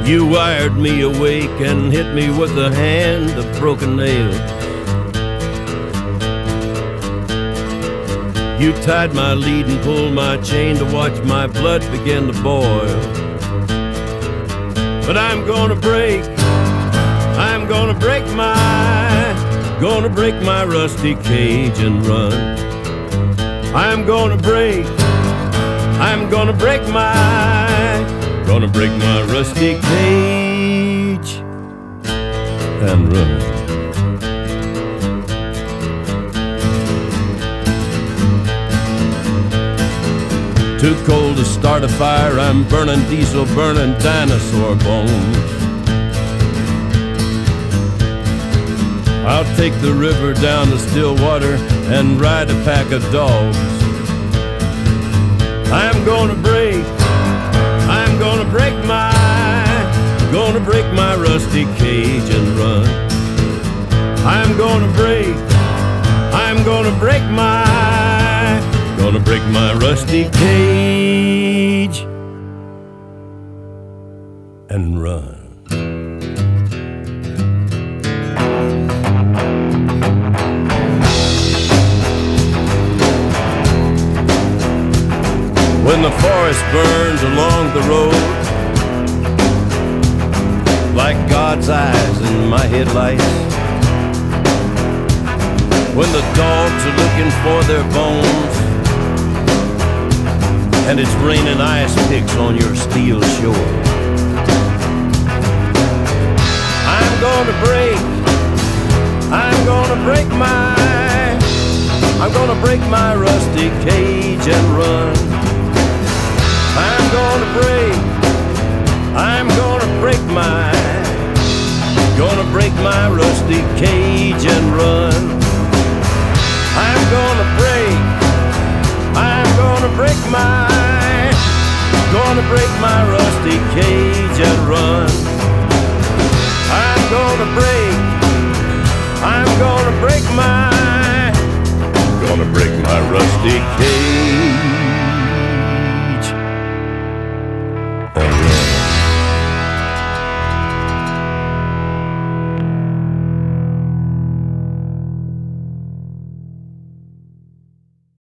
You wired me awake and hit me with a hand of broken nails. You tied my lead and pulled my chain to watch my blood begin to boil. But I'm gonna break my rusty cage and run. I'm gonna break my rusty cage and run. Too cold to start a fire, I'm burning diesel, burning dinosaur bones. I'll take the river down to Stillwater and ride a pack of dogs. I'm gonna break my rusty cage and run. I'm gonna break my rusty cage and run. When the forest burns along the road, like God's eyes in my headlights, when the dogs are looking for their bones, and it's raining ice picks on your steel shore, I'm gonna break my rusty cage and run. I'm gonna break my rusty cage and run. I'm gonna break my rusty cage